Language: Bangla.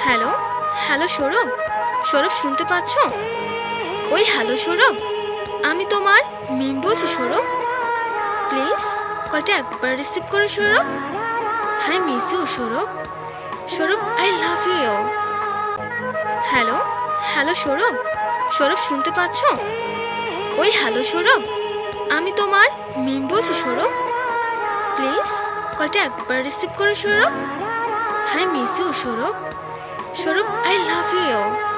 Hello, hello Saurav. সৌরভ শুনতে পাচ্ছ? ওই হ্যালো সৌরভ, আমি তোমার মিম বলছি সৌরভ। প্লিজ কলটা একবার রিসিভ করো Saurav. Hi miss you Saurav. Saurav I love you. Hello, hello Saurav. Saurav শুনতে পাচ্ছ? ওই হ্যালো সৌরভ, আমি তোমার মিম বলছি সৌরভ। প্লিজ কলটা একবার রিসিভ করো Saurav. Hi miss you Saurav. Saurav I love you.